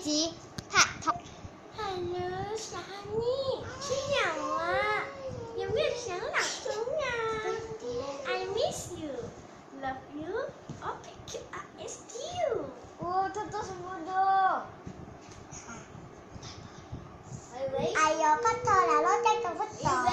子拍拖。Hello， 小哈尼，吃饱了？有没有想老公呀 ？I miss you, love you, oh PQRS you。哦，这都什么的？哎呦，拍拖啦，我真係做不到。